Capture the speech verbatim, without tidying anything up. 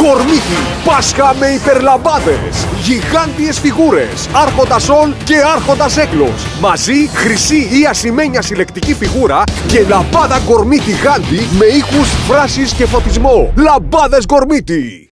Γκορμίτι, Πάσχα με υπερλαμπάδες, γιγάντιες φιγούρες, άρχοντας Όλ και άρχοντας Έκλος. Μαζί χρυσή ή ασημένια συλλεκτική φιγούρα και λαμπάδα Γκορμίτι Γάντι με ήχους, φράσεις και φωτισμό. Λαμπάδες Γκορμίτι.